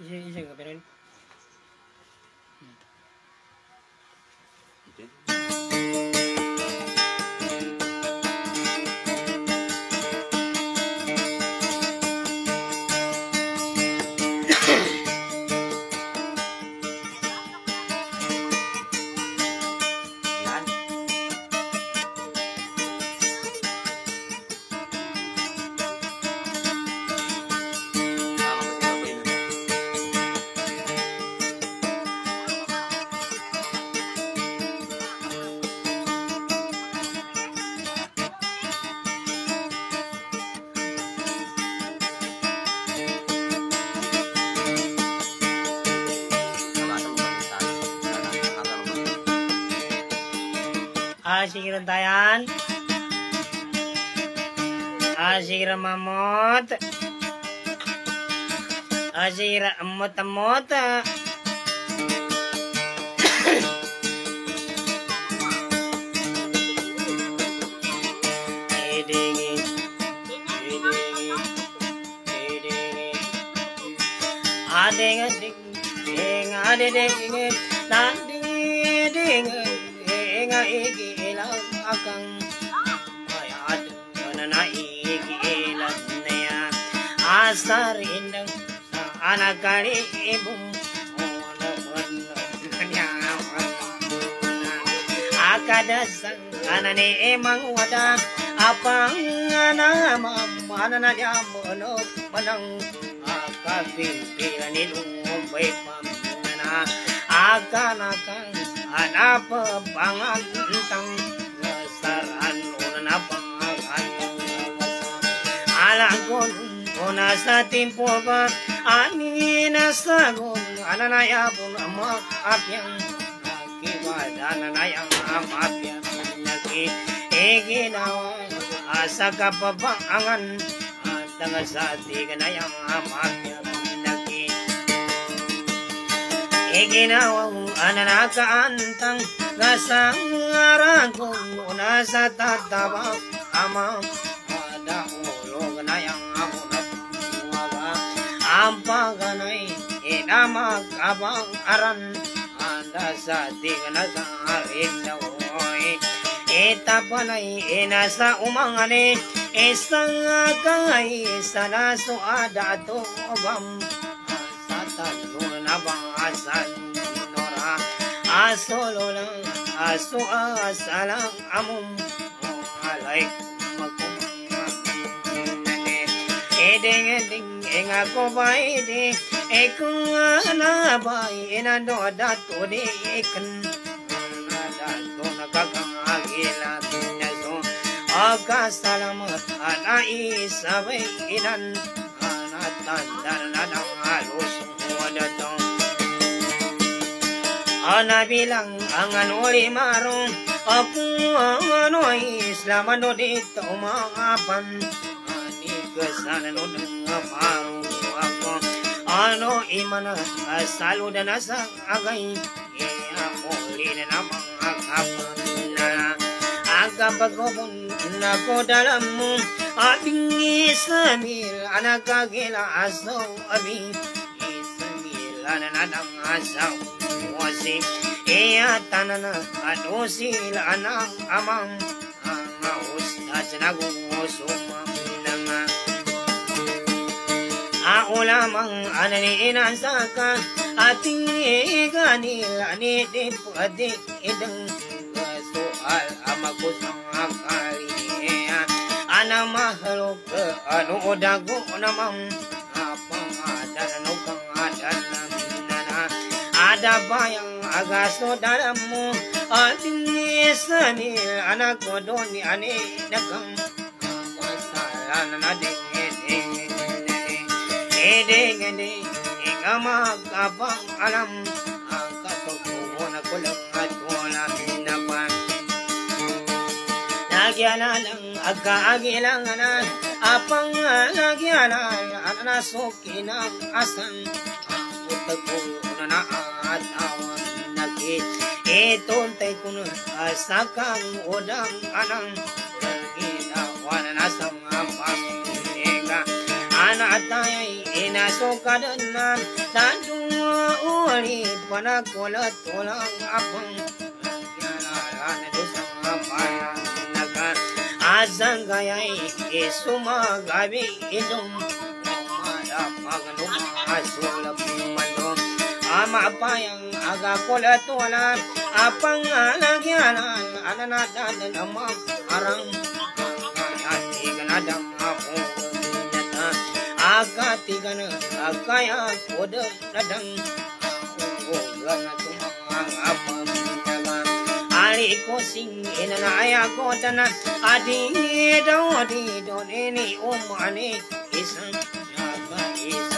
Isa ka pero. Asigiran tayan. Asigiran mamot. Asigiran amot-amot. Idingin. Idingin. Idingin. Ading-ading. Ading-ading. Nading-ading. Igilan akang ayat na igilan na yan asar indang sa anak kali ibong akadasang anani emang wada apang anamam ananaya mono manang akapimpilan ilong bay pamana akan Anapa pangantang nasaran una pangan alangon una sa timpo ba ani nasagon ananaya pun amak apyang kiwada ananaya amapyang naki eginawa asa kapabangan tanga sa tiganayang amapyang naki Iginawang ananakaantang Nasangaragon Nasa tatabang Amang Adahulog na yang ako na pumaga Ang paganay Inamagabang aran Anda sa tiga na sa arin na uoy Itapanay Inasa umangani Isang kay Sana suada to Obam Sa talo Nabasan nora asolo lang aso asalang amum alay magkumane edeng ako ba ide ekung anabay inano dato de ekan dato nakakagilat naso agkasalamat anai sabay inan anatandar na ng halos wadatong Ana bilang ang anuri marong Ako ang ano'y Islam ano dito umangapan Ani kasalan o ng marong ako Ano imana Asalo na nasa agay Ako rin na mga kapan na Agapagobon na ko dalam mo Ating isamil Anak kagila aso abing Isamil ananang asaw Wasi iya tanana ano sila anang amang ang ustad na gusumam nga ako lamang ananiinan saka ating iganil ani di pwede idang soal amagusang akali ana mahalok ano dago namang apang adan ano kang adan Ada bayang agaso dalam mo ating isanil anak ko doon ni ane nakang masalan na ding ikaw magkabang alam ang kapagpupo na kulang at wala pinapan nagyanalang agkaagilanganan apang nagyanan anasuki ng asan ang utagpulo na atawan nagit itontay ko na asakang udang anang ginawa na nasa mga pamilya nanatay inasukadanan tadua uli panakulat tulang apang nagyalaran dosang apayang nagar asang gayay isumagabi idong umadapag lumasulap mandong ama apayang agakulat tulang apang nagyalan ananatan amang arang ganadang apo agatigan agaya koda nadang gana tumang apang ali ko sing inanaya ko dana adi do ini umani isang naga isang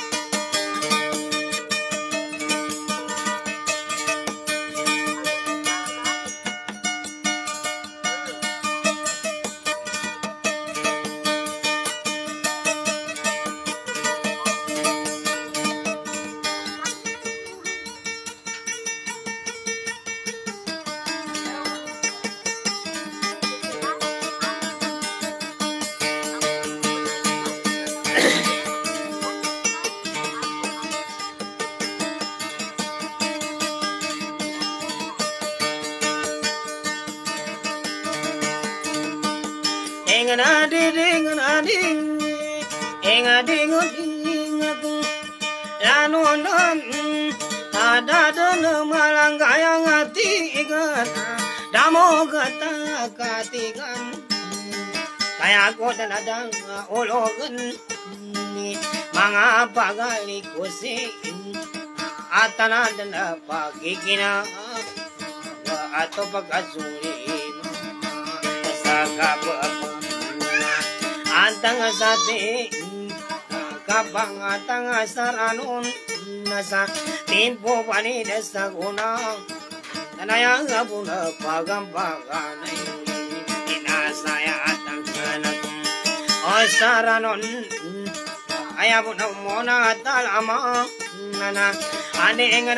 kaya ko daladang ulogan mga pagalikusin at tanadan na pagkikina ato pagkasulin sa kapapang antang sa atin kapang atang saranon nasa timpo panidas sa unang tanayang abuna pagampaganay inasaya atang kanak o saranon ayaw na muna at alama nana adingan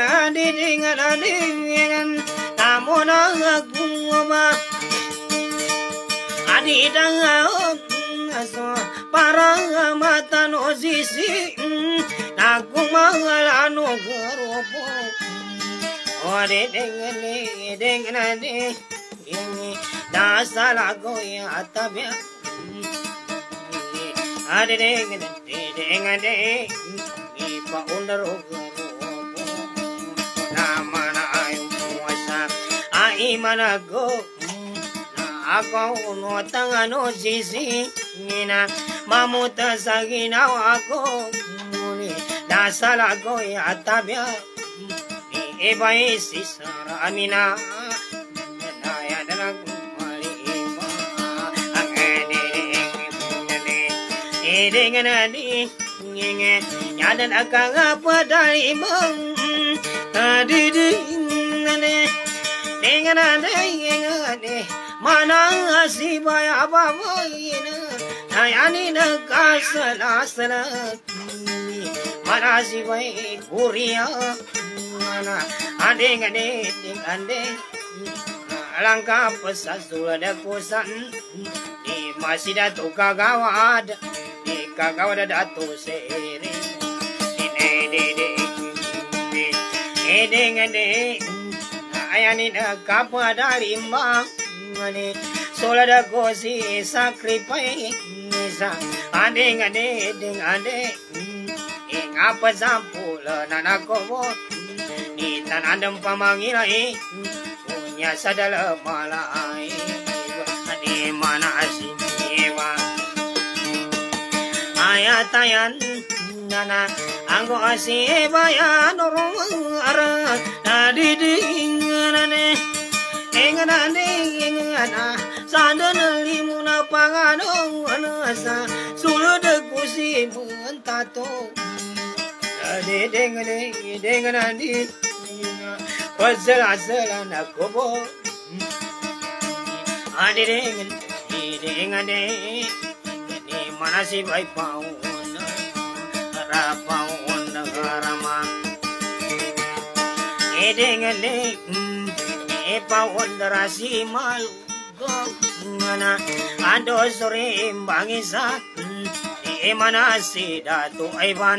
tamo na agumaba adidang aso parang mata no sisi nagkumangalano garopo o dengan ini dasalago ya atabya ade dengan ipa undaro nama na ayo puasa ai manago ako no tangano sisi nina mamuta sa ginawa ko dasalago ya atabya iba isisara amina naya dalag dengan adi ngenge yadan akang apa dari bang adi dengan adi mana si baya apa boyina ayani nakasala mana si bay kuria mana ade alangkah pesasula da kosan di masih datu kagawad kagawad datu seri ede ayani nakapa dari mbang sola da kosi sacrifice ade ngapa sampula nanakobo itanandam pamangilai punya sadala malai ade mana asiwa ayatayan nana anggo asiwa ya norong ara adidingane engana sadana limuna pangano anasa sulude kusi mentato ade dengan di pasal nakobo ade dengan mana si baik paun rapaun garama dengan paun darasi malu mana ando sore bangisa mana si Datu Ivan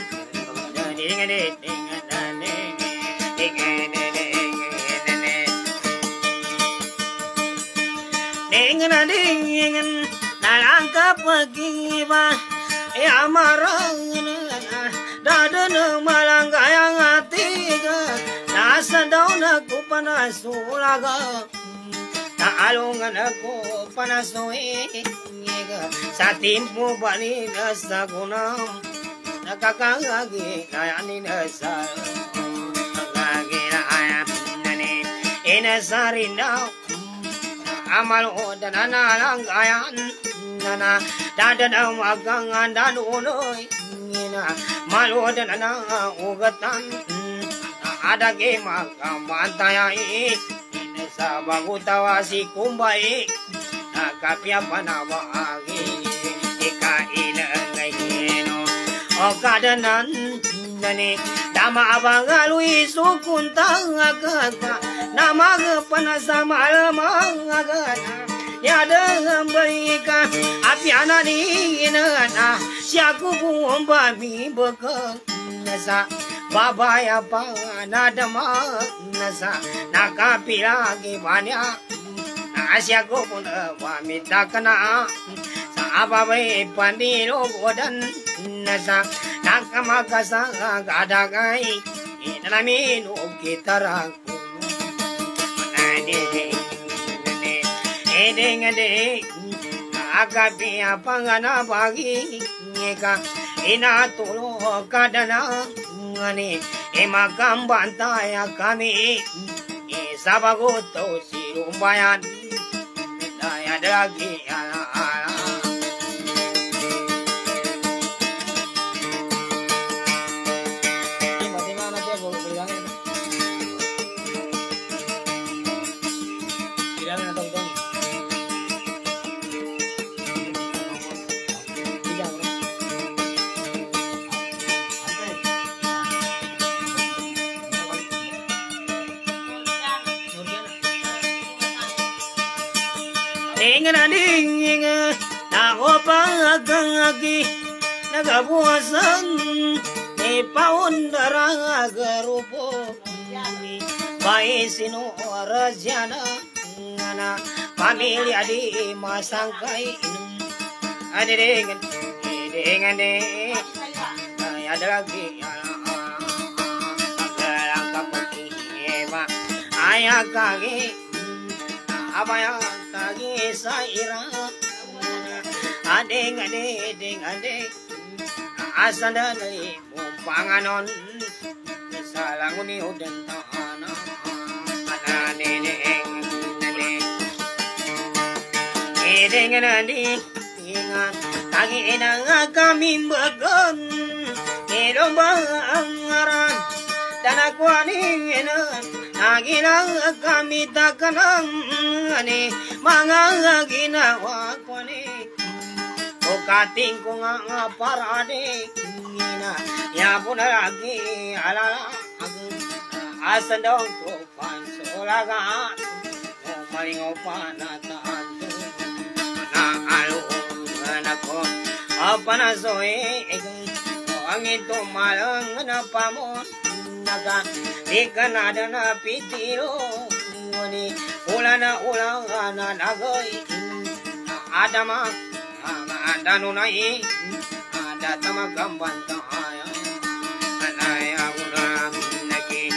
dengan nalangka pergi ba ya marang dadana malangayang atiga nasa daw na ko panasulaga taalungan ako panasuhi sa timpo bani nasa kunam nakakangagi kayanin sa ngagi na ayam nani inasarin daw amal o dananalang kayan nana dadana magangan danunoy nina malo danana ugatan ada ke makamantayai sa bagutawa si kumbay kapya panawagi ikain ngay hino o kadanan nani dama abangalui sukuntang agaka namag panasama lamang agana yada balika apyana ni na siya ko bumba mi baka nasa babaya pa nadama nasa nakapilagi banya asya ko pun wamita kana sa ababay pandilo godan nasa nakamakasa kadagay inalamin o kitarang ede akapiya pangana bagi ngeka inatulo kadana ngani emakambantaya kami sabagoto sirumbayan daya dagi ala ala ding na opagagi nagabuasan ni paundara garupo bai sino rajana na pamilya di masangkai adeng de ada lagi agarang kapati ema ayah kage abaya kage saira adeng asanda ni panganon salanguni udan taana anane nandi ingat kage nang kami bagan ilomba angaran dan aku aningan agilang kami takanang ani mga ginawa ko ni o kating ko nga parade ngina ya po na lagi alala asan daw ko pansolaga o malingaw pa nataan na alo anako apa na soe ang ito malang na pamon naga ikan ada na pitiro ni ula na nagay ada mak ada nunai ada tamagamban taaya anaya ulang naki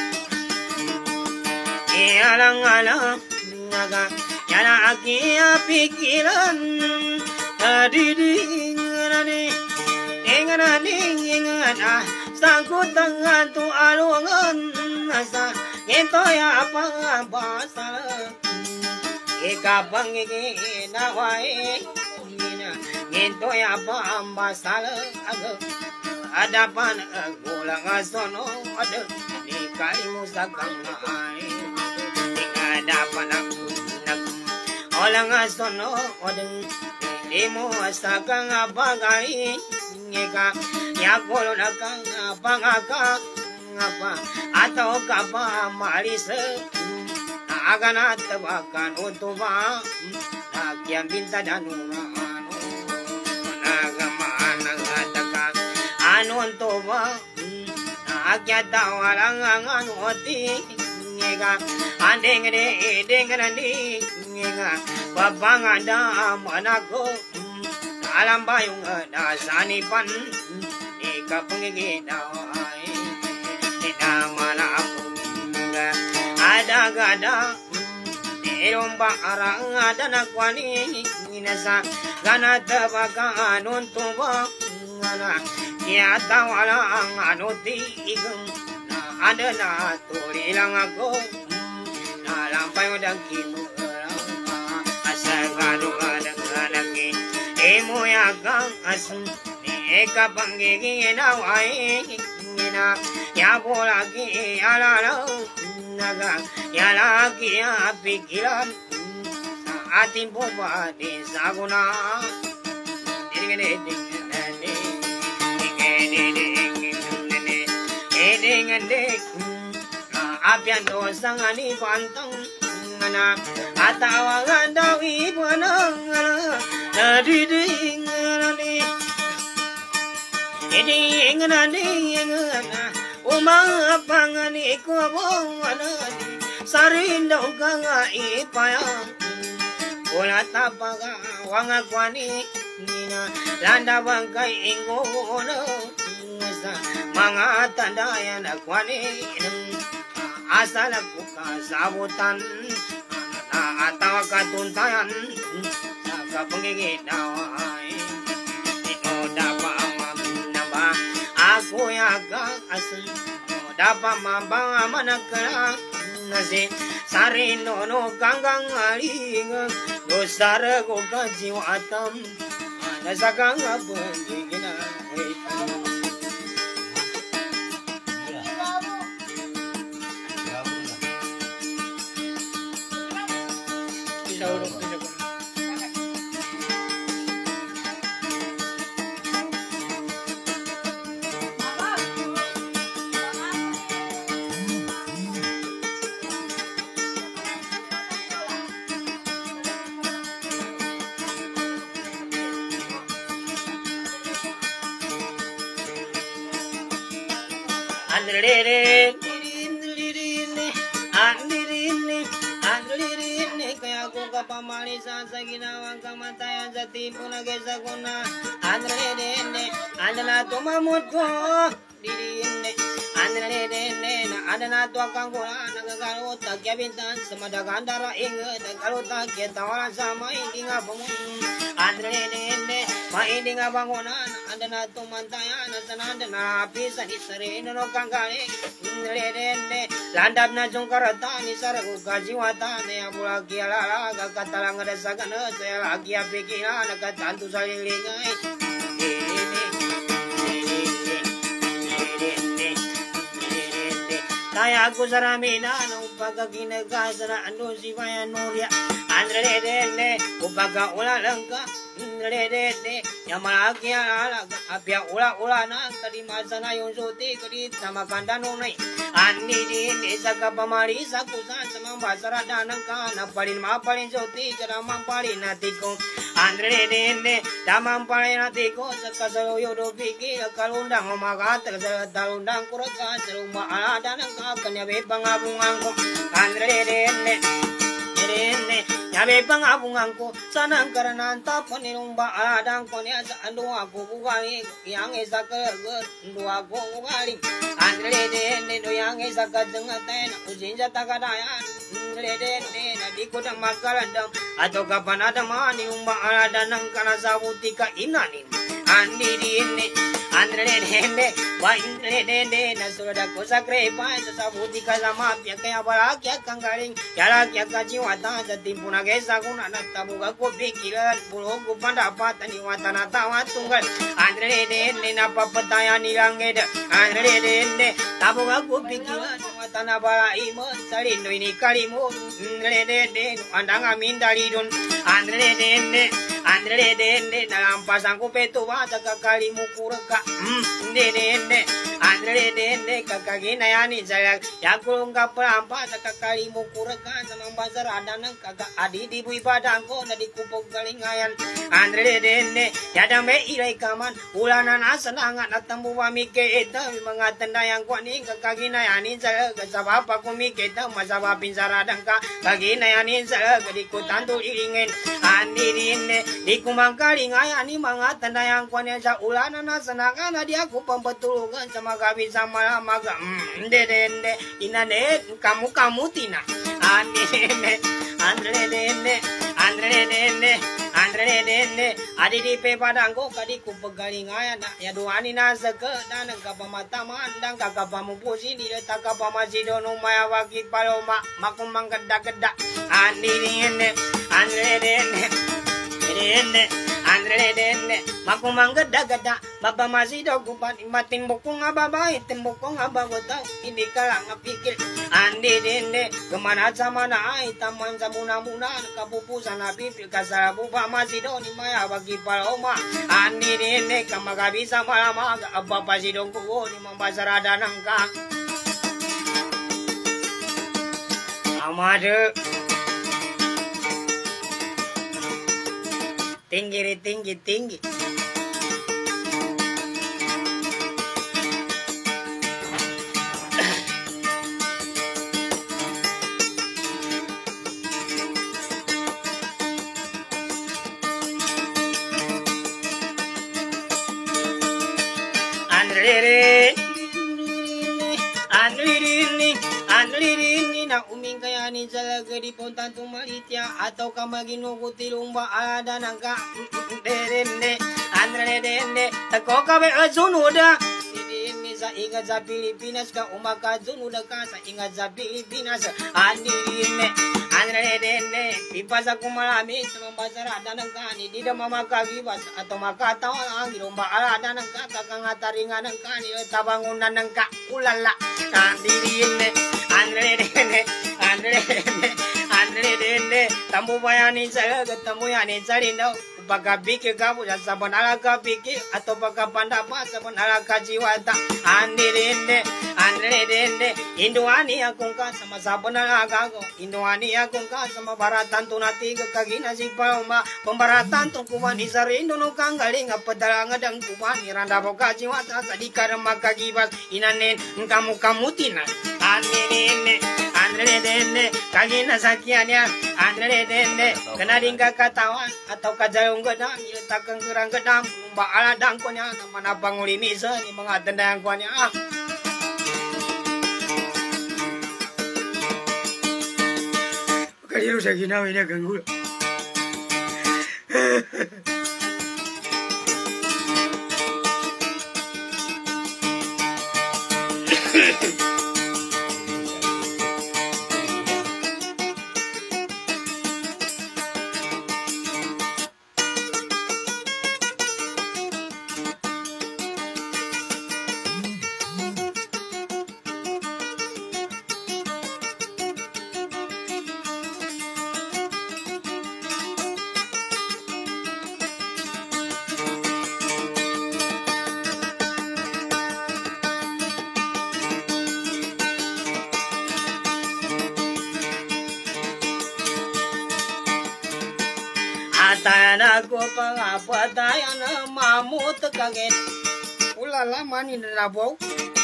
alang naga yana aki pikiran adiding nani ingan sangkut tangan tu alungan asa ito ya apa basal ikabang nawai ito ya apa basal ada pan gulang asono ada di kalimu sakang ai ada pan olang asono ada imo sakang abagai ngeka ya kolo nakang pangaka ngapa atau kapa malis aganat bakan utuba akyam binta danuna agama nontoba agya tawalang anoti ngega andeng de dengrani ngega babangada manako alam bayung da sanipan ikapengigida ina malaku ada gada Eromba arang ada nakwani inasa gana tabaka nontoba ngana ya tawala anuti igem ada na tulilang ako na lampay udang kimu asa gado ada lagi emo yagang asun eka panggigi na wai ina ya bolagi alala naga ya lagi ya pikiran ating boba di saguna apian dosang ani pantang na atawangan daw ipanang na diding ni diding na umapang ni ko sarindaw ka nga ipayang wala tapaga wanga kwani nina landa bangkay ingono sa mga tandaya na kwani asala ko kasabutan atawa katuntayan sa kapangigidaway ito dapat maminaba ako yagang asun dapat mabang managkalang nasi sarino no kanggang aling dosar ko kajiwatam nasa kang abangigina kaya ko kapamalisan sa ginawang kamatayan sa tipo na gesa ko na andala tumamot ko ada na to kang gula nagagalot tagyabintan sa madagandara ingat nagagalot tagyatawalan sa maindi nga bangun maindi nga bangunan ada na tumantayan sa nanda na pisan isarin no kang galing landap na jungkaratan isarago kajiwatan ya bulagi alala katalang ada sagana saya lagi apikiran nagatantu sa lilingay kaya ako sa ramina nung pagkaginagasa na ano si Bayan Nuria andrede upaga ula lang ka andrede yamalaki alaga apya ula na kadimasa na yung suti kadit sa makanda nunay ani din isa ka pamari sa kusan sa mga basarada ng ka napalin mapalin suti kada mampalin natin ko andrede tamang palin natin ko sa kasaluyo do piki kalundang umagatag sa talundang kuraka sa lumaalada ng kanya be pangabungan ko andrede yabe pangabungan ko sanang karanan tapon nilumba aladang ko niya sa ando ako bugali yang isa kagat ando ako bugali andrede do yang isa kadengatan usin sa tagadayan andrede na di ko na magkalandam ato kapan ada man nilumba alada ng kanasabuti ka inanin andrede wa indrede na surada ko sa krepa sa sabuti ka sa mapya kaya balakya kang galing yalakya ka jiwata sa timpo na gesa ko na natabuga ko pikiran pulog ko pandapatan ni watana tawa tunggal andrede napapatayan nilang eda andrede tabuga ko pikiran watana bala imo salindo ini kalimo andrede andang amin dalidon andrede andre dende nalampasan ko peto bata kakalimukuraka dende andre dende kakaginayani saya yakulong kapalampa sa kakalimukuraka sa mga basarada ng kaka adi di bu ibadang ko na di kupog galingayan andre dende yadame ilay kaman ulana nasa nangat at tambuwami keita mga tandayang ko ni kakaginayani saya kasabapa kumikita masabapin saradang ka kaginayanin sa gadikutan to iringin anirin di kumangkalingayan ni mga tandayang ko niya sa ulana na sanangan na di ako pampatulugan sa magabi sa malamaga dende inanet kamu tina anirin andre dende adi di pe padangko kadi kupagalingayan na yaduani na sa dan ang kapamataman dan kakapamupusin ilata kapamasido no mayawagi paloma makumang gada-gada anirin andre dende makumang gada-gada baba masido kupan matimbok ko nga babae timbok ko nga bagota hindi ka lang napikil andi dende kemana sama na ay taman sa muna-muna kapupusan na pipil kasarabu pa masido ni maya wagi paloma andi dende kamagabi sa malamag abba pasidong kuwo ni mambasarada ng ka amade tinggi Andririni na umingkayani sa lagari puntan tumalitya atau kamaginukuti lumba ada nangka derende andrende tako kabe azunuda ini sa ingat sa Pilipinas ka umakazunuda ka sa ingat sa Pilipinas andrinde pipasa kumalami sa mambasarada ng kani di da mamakagibas atau makatawa ang lumba ada ng kakangataringan ng kani tabangunan ng ka ulala andrinde Andre tambu bayani saya ketemu yani salino pagkabiki kamu dan sabanala kabiki atau pagkapandapa sabanala kajiwata andre Indoani akong ka sama sabanala kago Indoani akong ka sama baratan tunati kagina si palma pembaratan tong kumani sarindo no kanggaling apadala ngadang kumani randa kajiwata sa di karama kagibas inanen kamu tina andre dende kagina sakianya andre dende kena dingka katawan atau kajayong gedang iletakang gerang gedang mbak aladang ko nya mana pangulimi sa ni mga tandang ko nya kaliru sa ginawa niya ganggulo Atana ko pangapatayan na mamut kagin ulala manin rabaw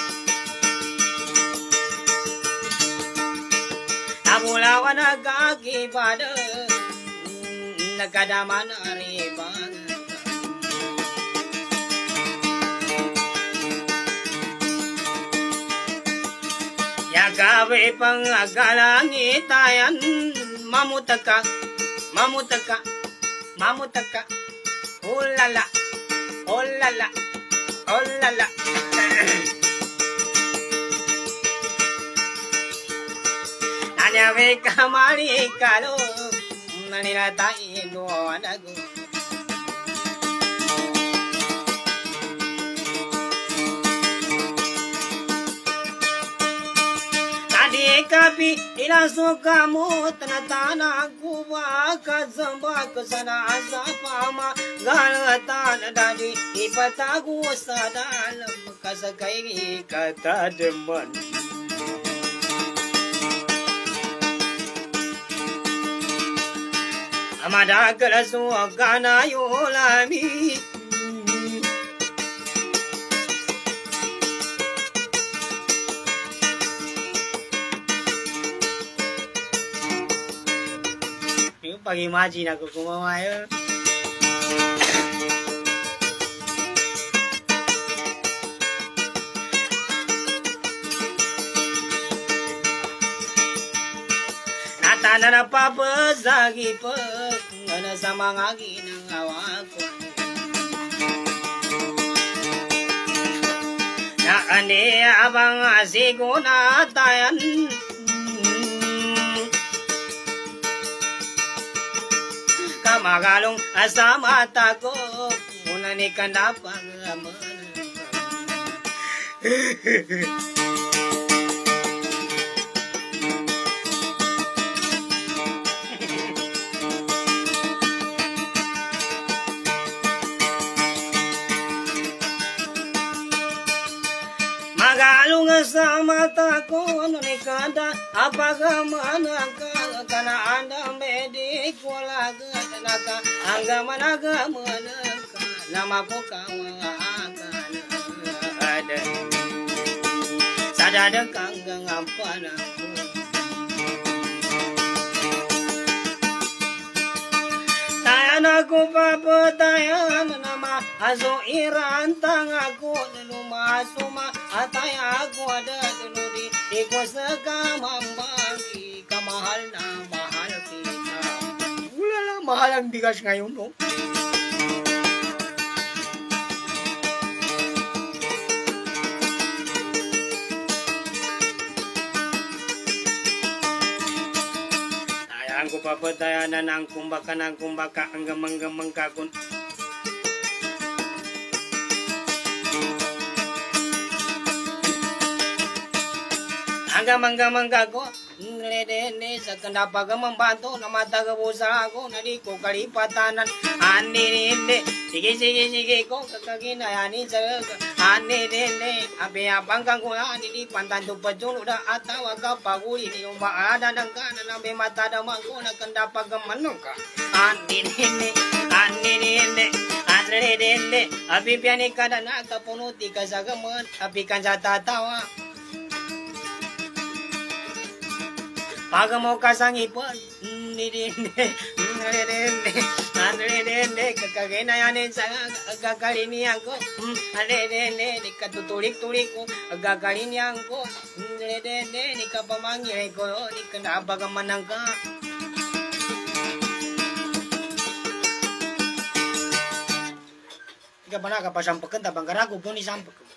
tabulawan nagkakibada nagkadaman ariban yagawe pangagalangitayan mamutaka oh la la nanya ve kamari kalo nanira tai do adago tadi kapi Ila kamu tanah kuwa kazamba kesana asa pama galatan dadi ipatagu sadalam kasakai kata deman. Amada kalasu gana yolami. Pagi maji nak kumawa ya. Nata na papa zagi pa ngana sama ngagi nang awako. Na ane abang asiguna tayan. Magalong asa mata ko muna ni kandapang magalong asa mata ko muna ni kanda apagamana ka kana anda medik wala naka angga managa manaka nama ko kawakan ada sadada kanggang ampana tayan ako papatayan nama aso irantang ako lumasuma ataya ako ada tunudi iko sa kamambagi kamahal na mahal kita. Mahal ang bigas ngayon, no? Ayan ko papatayanan ng kumbaka ang gamang-gamang kakon. Ang gamang-gamang kakon. Nene sa kandapaga membantu nama taga busa ako nadi ko kalipatanan ani nene sige ko kakagina ani sa ani nene abe abang kang ko ani di pantan tu pajul udah atawa ka paguli ni umaada nang kana nabe mata da mangko na kandapaga manuka ani nene andre nene abi piani kada na kapunuti kasagaman abi kan jata tawa. Pagamo kasang ipon, nene, kakagena yanin sa gagalinian ko, nene, katutulik-tulik ko, gagalinian ko, nene, kapamangilay ko, kanabagaman ka. Ika ba na kapasampakan, tabangarago po ni sampakan.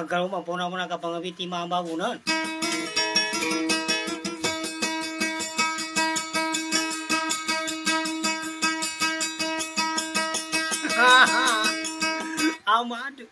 Kalau mau puna ka pangabiti mambabunan. Amado.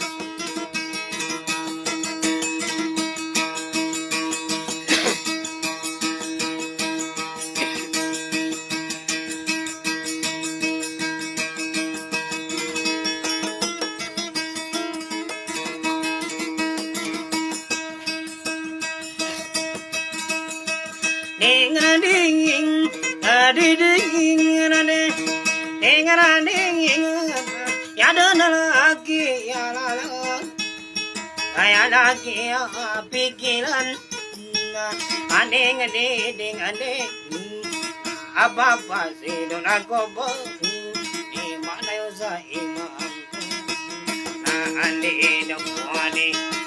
Ding ding ya dana lagi ya lala kayak lagi pikiran aneh apa sih don aku mana yo sa imam aneh dong aneh